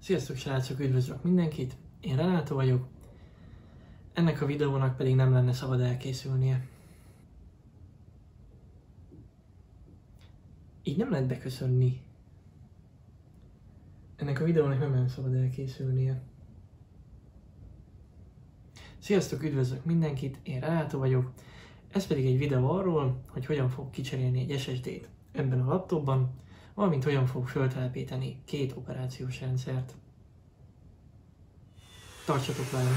Sziasztok srácok, üdvözlök mindenkit, én Renato vagyok, ennek a videónak pedig nem lenne szabad elkészülnie. Így nem lehet beköszönni. Ennek a videónak nem lenne szabad elkészülnie. Sziasztok, üdvözlök mindenkit, én Renato vagyok, ez pedig egy videó arról, hogy hogyan fog kicserélni egy SSD-t ebben a laptopban, valamint hogyan fog feltelepíteni két operációs rendszert. Tartsatok velem!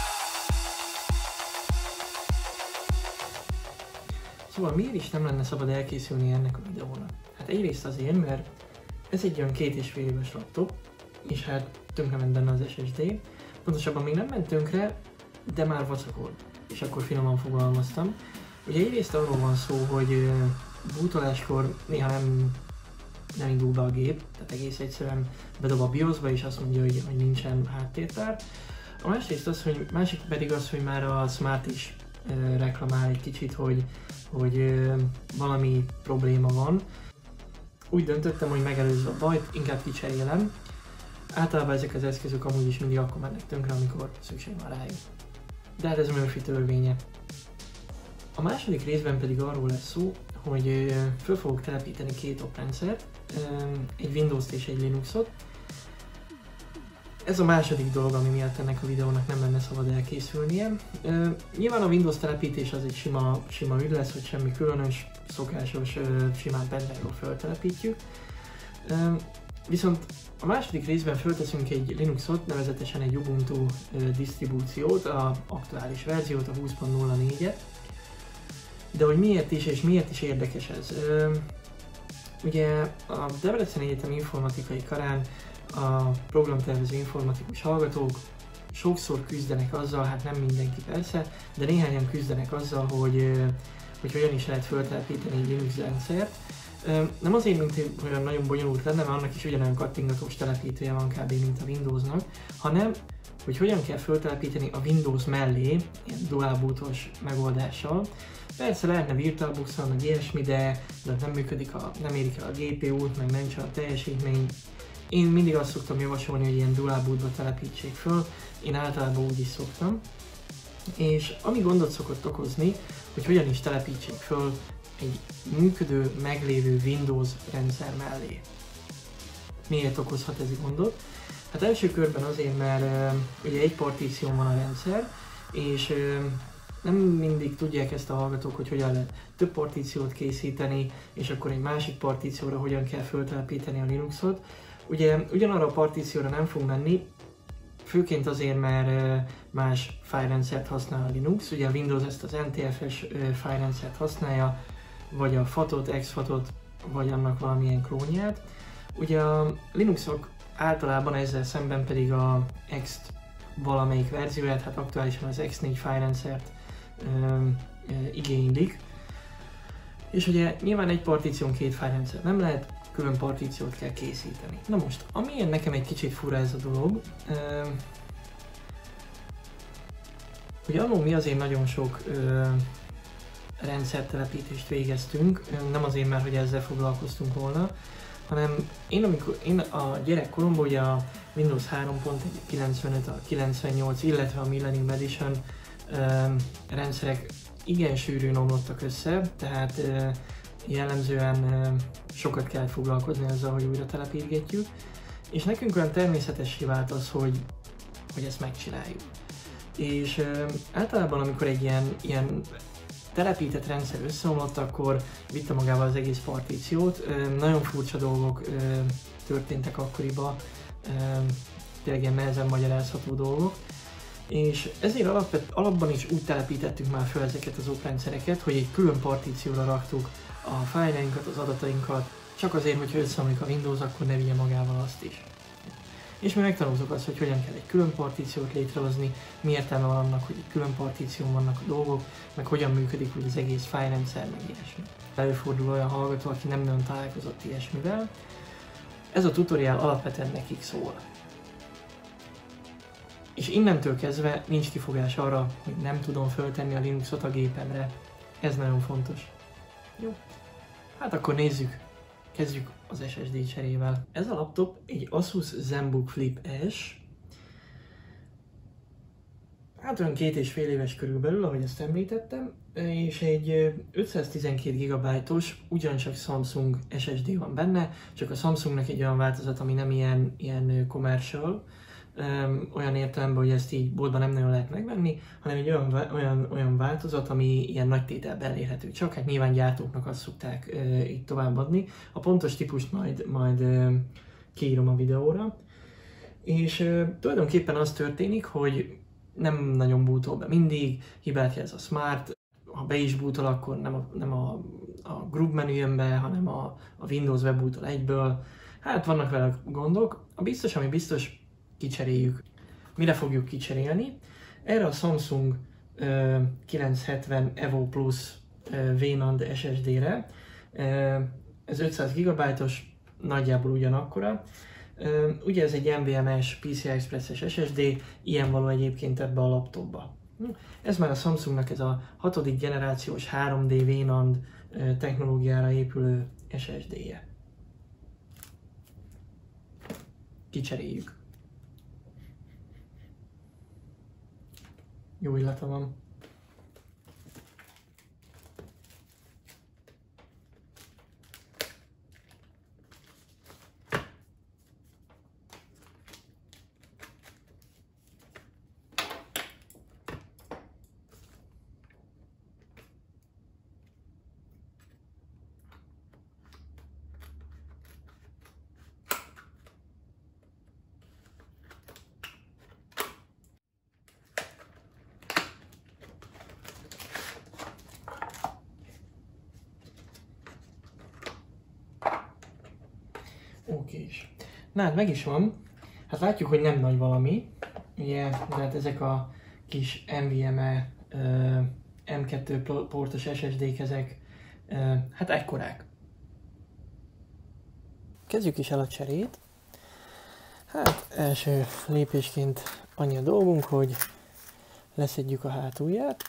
Szóval miért is nem lenne szabad elkészülni ennek a videónak? Hát egyrészt azért, mert ez egy olyan 2,5 éves laptop, és hát tönkrement benne az SSD. Pontosabban még nem ment tönkre, de már vacakol, és akkor finoman fogalmaztam. Ugye egyrészt arról van szó, hogy bootoláskor néha nem indul be a gép, tehát egész egyszerűen bedob a BIOS-ba és azt mondja, hogy nincsen háttértár. A másik pedig az, hogy már a Smart is reklamál egy kicsit, hogy valami probléma van. Úgy döntöttem, hogy megelőzve a bajt, inkább kicserélem. Általában ezek az eszközök amúgy is mindig akkor mennek tönkre, amikor szükség van rájuk. De hát ez a Murphy törvénye. A második részben pedig arról lesz szó, hogy föl fogok telepíteni két oprendszert, egy Windows-t és egy Linuxot. Ez a második dolog, ami miatt ennek a videónak nem lenne szabad elkészülnie. Nyilván a Windows telepítés az egy sima ügy lesz, hogy semmi különös, szokásos, simán pendrive-ról feltelepítjük. Viszont a második részben fölteszünk egy Linuxot, nevezetesen egy Ubuntu disztribúciót, az aktuális verziót, a 20.04-et. De hogy miért is érdekes ez? Ugye a Debreceni Egyetem informatikai karán a programtervező informatikus hallgatók sokszor küzdenek azzal, hát nem mindenki persze, de néhányan küzdenek azzal, hogy hogyan is lehet feltelepíteni egy Linux rendszert. Nem azért, mint olyan nagyon bonyolult lenne, mert annak is ugyanolyan kattingatós telepítője van kb. Mint a Windowsnak, hanem hogy hogyan kell feltelepíteni a Windows mellé, ilyen dual bootos megoldással. Persze lehetne VirtualBox-on, meg ilyesmi, de nem érik el a GPU-t, meg nem csak a teljesítmény. Én mindig azt szoktam javasolni, hogy ilyen dual bootba telepítsék föl, én általában úgy is szoktam. És ami gondot szokott okozni, hogy hogyan is telepítsék föl egy működő, meglévő Windows rendszer mellé. Miért okozhat ez gondot? Hát első körben azért, mert ugye egy partíción van a rendszer, és nem mindig tudják ezt a hallgatók, hogy hogyan lehet több partíciót készíteni, és akkor egy másik partícióra hogyan kell feltelepíteni a Linuxot. Ugye ugyanarra a partícióra nem fog menni, főként azért, mert más fájlrendszert használ a Linux. Ugye a Windows ezt az NTFS fájlrendszert használja, vagy a FAT-ot, exFAT-ot, vagy annak valamilyen klónját. Ugye a Linuxok általában ezzel szemben pedig a X valamelyik verzióját, hát aktuálisan az X4 fájlrendszert igénylik. És ugye nyilván egy partíción két fájlrendszer nem lehet, külön partíciót kell készíteni. Na most, amilyen nekem egy kicsit fura ez a dolog, hogy annól mi azért nagyon sok rendszertelepítést végeztünk, nem azért, mert hogy ezzel foglalkoztunk volna, hanem én a gyerekkoromban ugye a Windows 3.95, a 98, illetve a Millennium Edition rendszerek igen sűrűn omlottak össze, tehát jellemzően sokat kellett foglalkozni azzal, hogy újra telepítgetjük, és nekünk olyan természetessé vált az, hogy ezt megcsináljuk. És általában, amikor egy ilyen telepített rendszer összeomlott, akkor vitte magával az egész partíciót. Nagyon furcsa dolgok történtek akkoriban, tényleg ilyen nehezen magyarázható dolgok. És ezért alapban is úgy telepítettük már fel ezeket az oprendszereket, hogy egy külön partícióra raktuk a fájljainkat, az adatainkat, csak azért, hogyha összeomlik a Windows, akkor ne vigye magával azt is. És mi megtanultuk azt, hogy hogyan kell egy külön partíciót létrehozni, mi értelme van annak, hogy egy külön partíción vannak a dolgok, meg hogyan működik úgy az egész fájlrendszer, meg ilyesmi. Előfordul olyan hallgató, aki nem nagyon találkozott ilyesmivel. Ez a tutoriál alapvetően nekik szól. És innentől kezdve nincs kifogás arra, hogy nem tudom föltenni a Linuxot a gépemre. Ez nagyon fontos. Jó, hát akkor nézzük, Kezdjük az SSD cserével. Ez a laptop egy Asus ZenBook Flip S. Hát olyan 2,5 éves körülbelül, ahogy ezt említettem, és egy 512 GB-os, ugyancsak Samsung SSD van benne, csak a Samsungnak egy olyan változat, ami nem ilyen commercial, olyan értelemben, hogy ezt így boltban nem nagyon lehet megvenni, hanem egy olyan változat, ami ilyen nagy tételben elérhető csak, hát nyilván gyártóknak azt szokták így továbbadni. A pontos típust majd kiírom a videóra. És tulajdonképpen az történik, hogy nem nagyon bootol be mindig, hibát jelz a Smart, ha be is bootol, akkor nem a group menü jön be, hanem a Windows webbootol egyből. Hát vannak vele gondok. A biztos, ami biztos, kicseréljük. Mire fogjuk kicserélni? Erre a Samsung 970 Evo Plus VNAND SSD-re. Ez 500 GB-os, nagyjából ugyanakkora. Ugye ez egy NVMe-s PCI Express-es SSD, ilyen való egyébként ebbe a laptopba. Ez már a Samsungnak ez a 6. generációs 3D VNAND technológiára épülő SSD-je. Kicseréljük. Jó illata van. Okés. Na hát meg is van. Hát látjuk, hogy nem nagy valami. Ugye, de hát ezek a kis NVMe M2 portos SSD-k, ezek hát ekkorák. Kezdjük is el a cserét. Hát első lépésként annyi a dolgunk, hogy leszedjük a hátulját.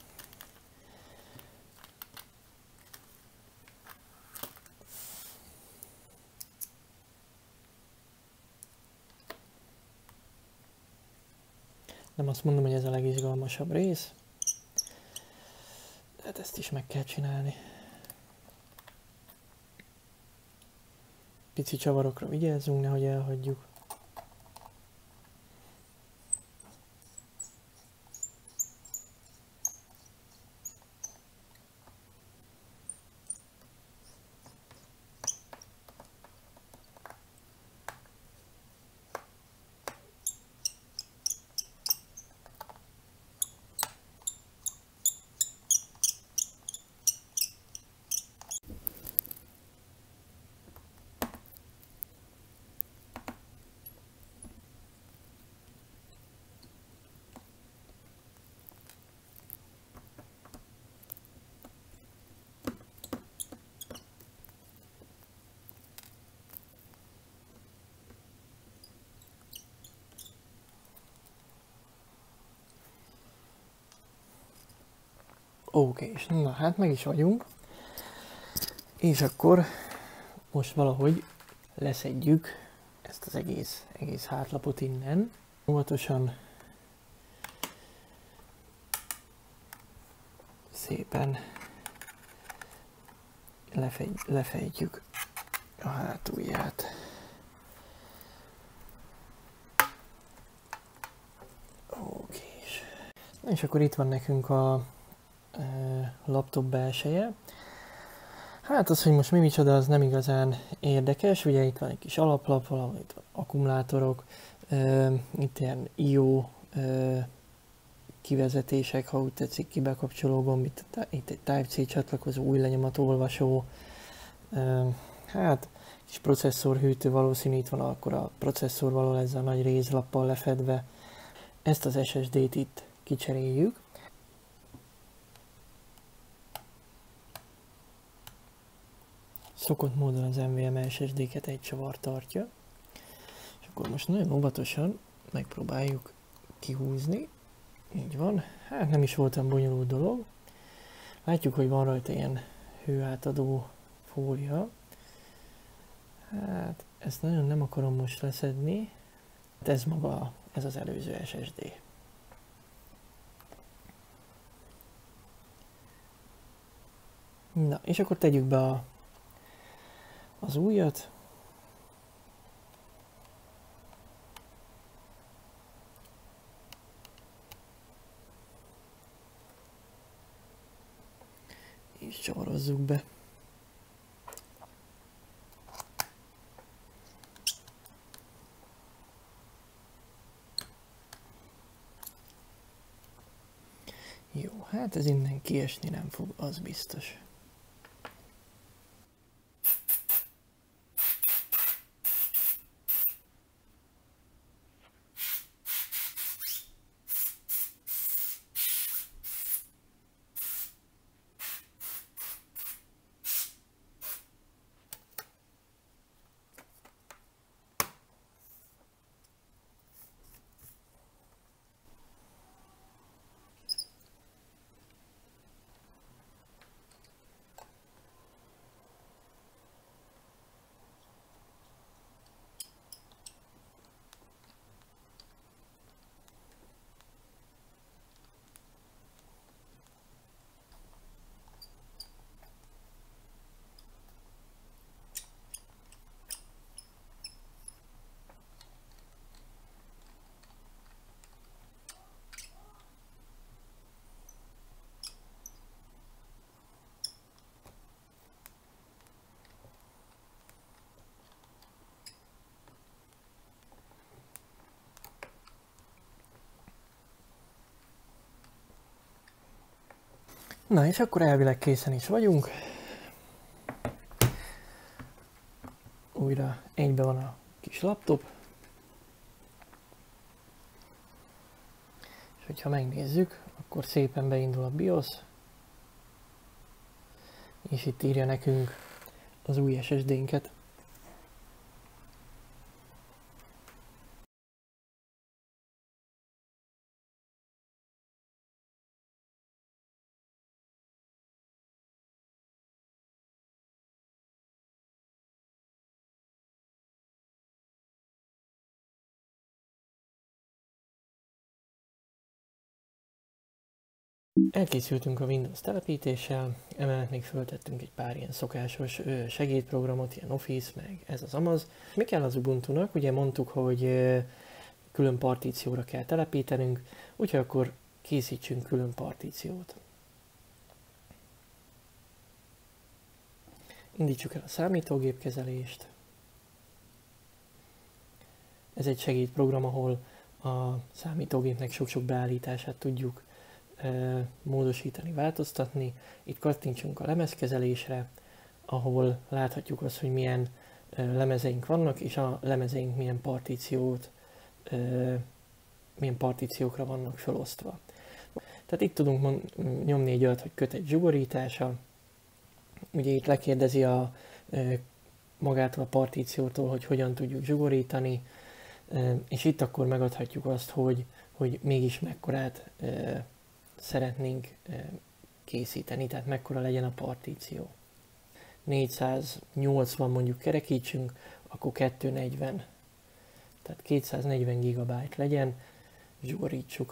Nem azt mondom, hogy ez a legizgalmasabb rész, de hát ezt is meg kell csinálni. Pici csavarokra vigyázzunk, nehogy elhagyjuk. Oké, na hát meg is vagyunk. És akkor most valahogy leszedjük ezt az egész hátlapot innen. Óvatosan szépen lefejtjük a hátulját. Oké. És akkor itt van nekünk a laptop belseje. Hát az, hogy most mi micsoda, az nem igazán érdekes. Ugye itt van egy kis alaplap, valahol itt van akkumulátorok, itt ilyen I/O kivezetések, ha úgy tetszik, kibekapcsoló gomb, itt egy Type-C csatlakozó, új lenyomatolvasó, hát kis processzorhűtő, valószínű itt van akkor a processzor való ezzel a nagy rézlappal lefedve. Ezt az SSD-t itt kicseréljük. Szokott módon az NVMe SSD-ket egy csavar tartja. És akkor most nagyon óvatosan megpróbáljuk kihúzni. Így van. Hát nem is volt olyan bonyolult dolog. Látjuk, hogy van rajta ilyen hőátadó fólia. Hát ezt nagyon nem akarom most leszedni. Ez maga, ez az előző SSD. Na, és akkor tegyük be az újat. És csavarozzuk be. Jó, hát ez innen kiesni nem fog, az biztos. Na és akkor elvileg készen is vagyunk. Újra egybe van a kis laptop. És hogyha megnézzük, akkor szépen beindul a BIOS. És itt írja nekünk az új SSD-nket. Elkészültünk a Windows telepítéssel, emellett még föltettünk egy pár ilyen szokásos segédprogramot, ilyen Office, meg ez az amaz. Mi kell az Ubuntunak? Ugye mondtuk, hogy külön partícióra kell telepítenünk, úgyhogy akkor készítsünk külön partíciót. Indítsuk el a számítógépkezelést. Ez egy segédprogram, ahol a számítógépnek sok-sok beállítását tudjuk módosítani, változtatni. Itt kattintsunk a lemezkezelésre, ahol láthatjuk azt, hogy milyen lemezeink vannak, és a lemezeink milyen partíciókra vannak felosztva. Tehát itt tudunk nyomni egy olyat, hogy kötet zsugorítása. Ugye itt lekérdezi magától a partíciótól, hogy hogyan tudjuk zsugorítani, és itt akkor megadhatjuk azt, hogy mégis mekkorát szeretnénk készíteni, tehát mekkora legyen a partíció. 480 mondjuk kerekítsünk, akkor 240. Tehát 240 GB legyen, zsugorítsuk.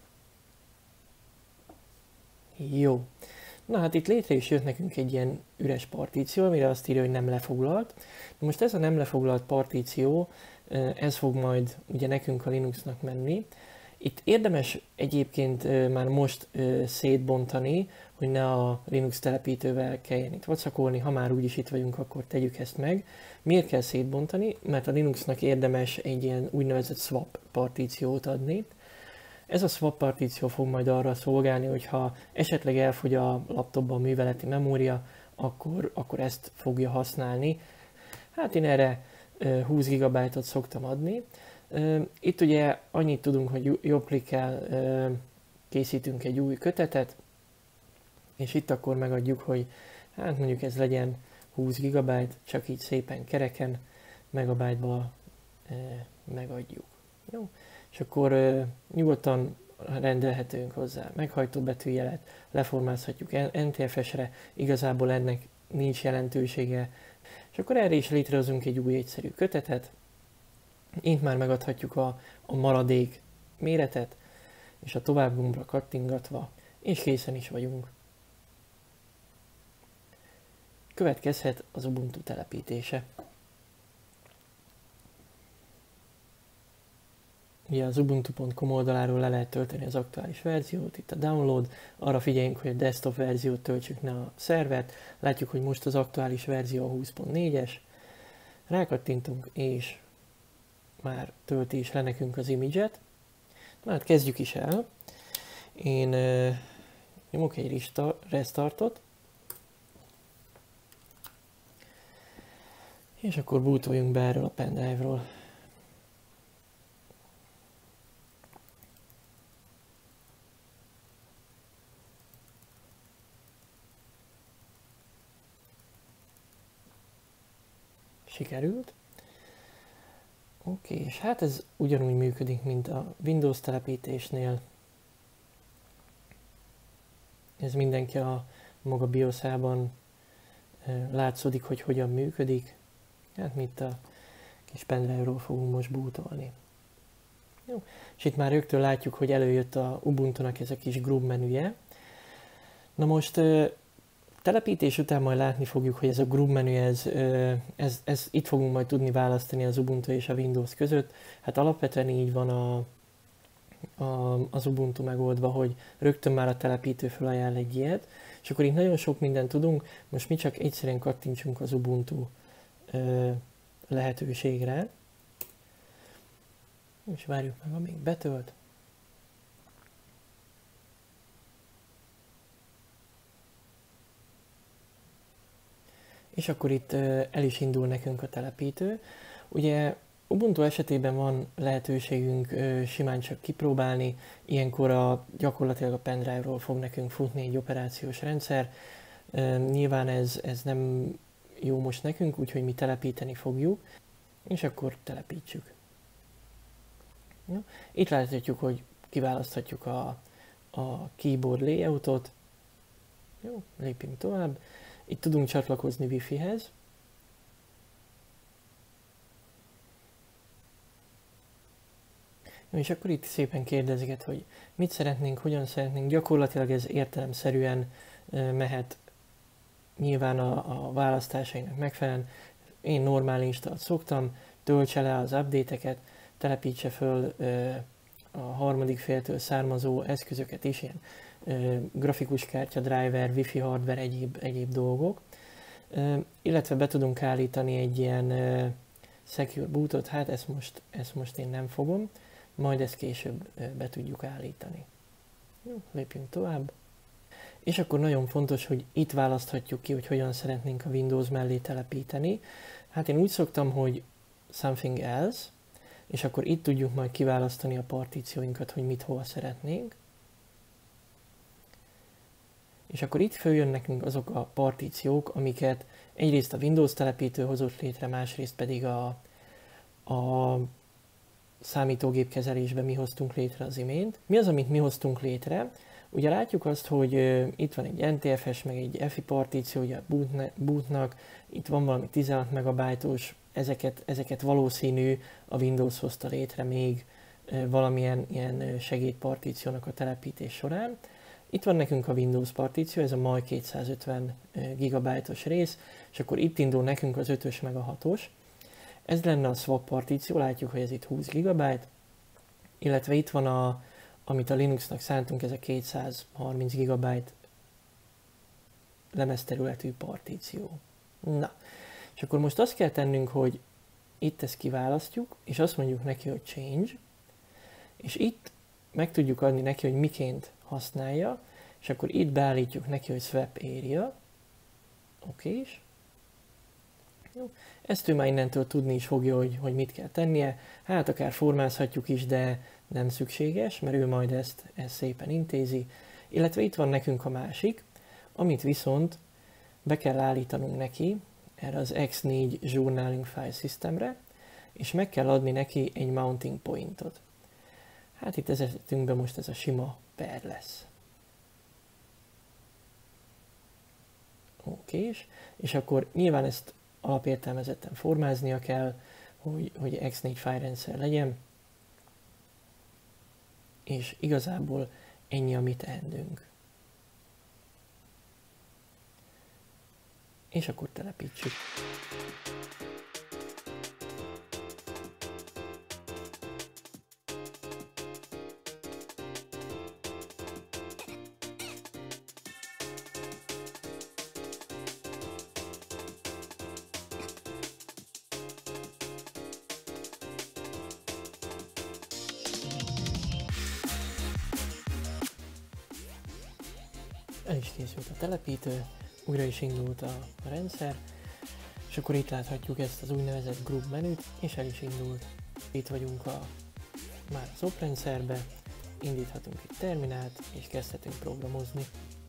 Jó. Na hát itt létre is jött nekünk egy ilyen üres partíció, amire azt írja, hogy nem lefoglalt. Most ez a nem lefoglalt partíció, ez fog majd ugye nekünk a Linuxnak menni. Itt érdemes egyébként már most szétbontani, hogy ne a Linux telepítővel kelljen itt vacakolni, ha már úgyis itt vagyunk, akkor tegyük ezt meg. Miért kell szétbontani? Mert a Linuxnak érdemes egy ilyen úgynevezett swap partíciót adni. Ez a swap partíció fog majd arra szolgálni, hogy ha esetleg elfogy a laptopban a műveleti memória, akkor ezt fogja használni. Hát én erre 20 GB-ot szoktam adni. Itt ugye annyit tudunk, hogy jobbklikkel készítünk egy új kötetet, és itt akkor megadjuk, hogy hát mondjuk ez legyen 20 GB, csak így szépen kereken, megabyte-ba megadjuk. Jó? És akkor nyugodtan rendelhetünk hozzá meghajtó betűjelet, leformázhatjuk NTFS-re, igazából ennek nincs jelentősége, És akkor erre is létrehozunk egy új egyszerű kötetet. Itt már megadhatjuk a maradék méretet, és a tovább gombra kattingatva, és készen is vagyunk. Következhet az Ubuntu telepítése. Ugye az ubuntu.com oldaláról le lehet tölteni az aktuális verziót, itt a download, arra figyeljünk, hogy a desktop verziót töltsük, ne a szervert. Látjuk, hogy most az aktuális verzió a 20.4-es. Rákattintunk, és már tölti is le nekünk az image-et. Na hát kezdjük is el. Én nyomok egy restartot, és akkor bootoljunk be erről a pendrive-ról. Sikerült. Oké, és hát ez ugyanúgy működik, mint a Windows telepítésnél. Ez mindenki a maga BIOS-ában látszódik, hogy hogyan működik. Hát mi itt a kis pendrive-ról fogunk most bootolni. Jó. És itt már rögtön látjuk, hogy előjött a Ubuntu-nak ez a kis group menüje. Na most telepítés után majd látni fogjuk, hogy ez a group menü, ez itt fogunk majd tudni választani az Ubuntu és a Windows között. Hát alapvetően így van az Ubuntu megoldva, hogy rögtön már a telepítő felajánl egy ilyet, és akkor itt nagyon sok mindent tudunk, most mi csak egyszerűen kattintsunk az Ubuntu lehetőségre, és várjuk meg, amíg betölt. És akkor itt el is indul nekünk a telepítő. Ugye Ubuntu esetében van lehetőségünk simán csak kipróbálni, ilyenkor gyakorlatilag a pendrive-ról fog nekünk futni egy operációs rendszer. Nyilván ez nem jó most nekünk, úgyhogy mi telepíteni fogjuk, és akkor telepítsük. Ja. Itt láthatjuk, hogy kiválaszthatjuk a keyboard layoutot. Jó, lépjünk tovább. Itt tudunk csatlakozni Wi-Fi-hez. És akkor itt szépen kérdezget, hogy mit szeretnénk, hogyan szeretnénk. Gyakorlatilag ez értelemszerűen mehet nyilván a választásainak megfelelően. Én normál installt szoktam, töltse le az update-eket, telepítse föl a harmadik féltől származó eszközöket is, ilyen grafikus kártya, driver, wifi hardware, egyéb dolgok. Illetve be tudunk állítani egy ilyen secure bootot, hát ezt most én nem fogom, majd ezt később be tudjuk állítani. Jó, lépjünk tovább. És akkor nagyon fontos, hogy itt választhatjuk ki, hogy hogyan szeretnénk a Windows mellé telepíteni. Hát én úgy szoktam, hogy something else, és akkor itt tudjuk majd kiválasztani a partícióinkat, hogy mit hova szeretnénk. És akkor itt följön nekünk azok a partíciók, amiket egyrészt a Windows telepítő hozott létre, másrészt pedig a számítógép kezelésben mi hoztunk létre az imént. Mi az, amit mi hoztunk létre? Ugye látjuk azt, hogy itt van egy NTFS, meg egy FI partíció, ugye a bootnak, itt van valami 16 megabájtos, ezeket valószínű a Windows hozta létre még valamilyen ilyen segédpartíciónak a telepítés során. Itt van nekünk a Windows partíció, ez a mai 250 GB-os rész, és akkor itt indul nekünk az 5-ös meg a 6-os. Ez lenne a swap partíció, látjuk, hogy ez itt 20 GB, illetve itt van amit a Linuxnak szántunk, ez a 230 GB lemezterületű partíció. Na, és akkor most azt kell tennünk, hogy itt ezt kiválasztjuk, és azt mondjuk neki, hogy change, és itt meg tudjuk adni neki, hogy miként használja, és akkor itt beállítjuk neki, hogy swap area, okés. Jó. Ezt ő már innentől tudni is fogja, hogy mit kell tennie. Hát akár formázhatjuk is, de nem szükséges, mert ő majd ezt szépen intézi. Illetve itt van nekünk a másik, amit viszont be kell állítanunk neki erre az X4 Journaling File Systemre, és meg kell adni neki egy mounting pointot. Hát itt esetünkben most ez a sima per lesz. Okés, és akkor nyilván ezt alapértelmezetten formáznia kell, hogy X4 fájlrendszer legyen, és igazából ennyi a mi teendőnk. És akkor telepítsük. El is készült a telepítő, újra is indult a rendszer, és akkor itt láthatjuk ezt az úgynevezett group menüt, és el is indult. Itt vagyunk már az oprendszerbe, indíthatunk itt terminált, és kezdhetünk programozni.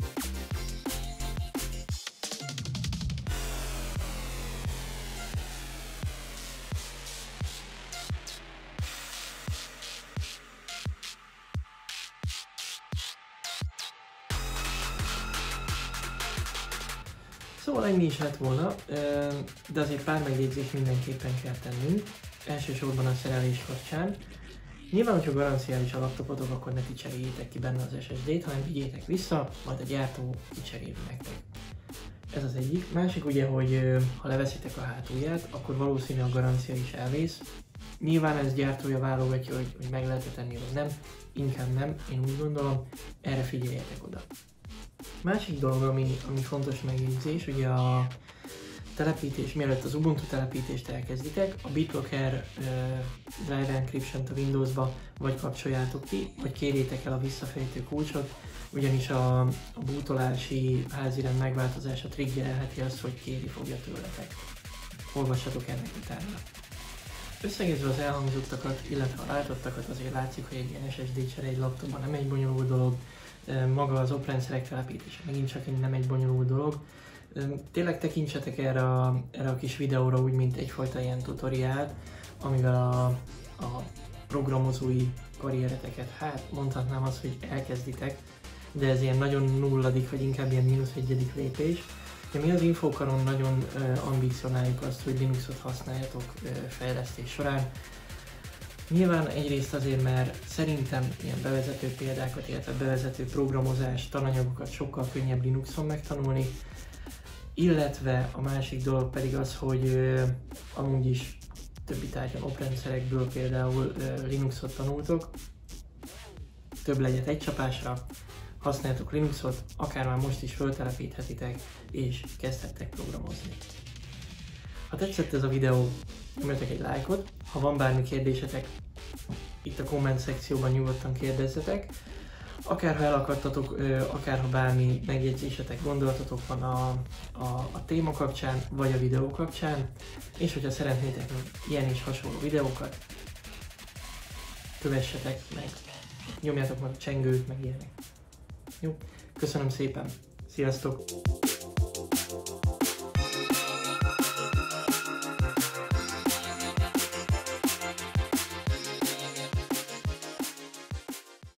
Szóval ennyi is lett volna, de azért pár megjegyzést mindenképpen kell tennünk, elsősorban a szerelés kapcsán. Nyilván, hogyha garanciális a laptopotok, akkor ne ti cseréljétek ki benne az SSD-t, hanem vigyétek vissza, majd a gyártó kicseréli nektek. Ez az egyik. Másik ugye, hogy ha leveszitek a hátulját, akkor valószínű a garancia is elvész. Nyilván ez gyártója válogatja, hogy meg lehet tenni, vagy nem, inkább nem, én úgy gondolom, erre figyeljetek oda. Másik dolog, ami fontos megjegyzés, ugye a telepítés, mielőtt az Ubuntu telepítést elkezditek, a BitLocker Drive Encryption-t a Windowsba vagy kapcsoljátok ki, vagy kérjétek el a visszafejtő kulcsot, ugyanis a bootolási házirend megváltozása triggerelheti azt, hogy kéri fogja tőletek. Olvassatok ennek utána. Összegezve az elhangzottakat, illetve a látottakat, azért látszik, hogy egy ilyen SSD csere egy laptopban nem egy bonyolult dolog, maga az oprendszerek telepítése megint csak nem egy bonyolult dolog. Tényleg tekintsetek erre a kis videóra úgy, mint egyfajta ilyen tutoriált, amivel a programozói karriereteket, hát mondhatnám azt, hogy elkezditek, de ez ilyen nagyon nulladik, vagy inkább ilyen -1. Lépés. De mi az Infokaron nagyon ambicionáljuk azt, hogy Linuxot használjatok fejlesztés során. Nyilván egyrészt azért, mert szerintem ilyen bevezető példákat, illetve bevezető programozás tananyagokat sokkal könnyebb Linuxon megtanulni, illetve a másik dolog pedig az, hogy amúgy is többi tárgyan oprendszerekből például Linuxot tanultok, több legyet egy csapásra, használjátok Linuxot, akár már most is föltelepíthetitek és kezdhettek programozni. Ha tetszett ez a videó, nyomjatok egy lájkot, ha van bármi kérdésetek, itt a komment szekcióban nyugodtan kérdezzetek. Akár ha elakadtatok, akár ha bármi megjegyzésetek, gondolatotok van a téma kapcsán, vagy a videó kapcsán, és hogyha szeretnétek ilyen és hasonló videókat, kövessetek meg, nyomjátok meg a csengőt, meg ilyenek. Jó, köszönöm szépen, sziasztok!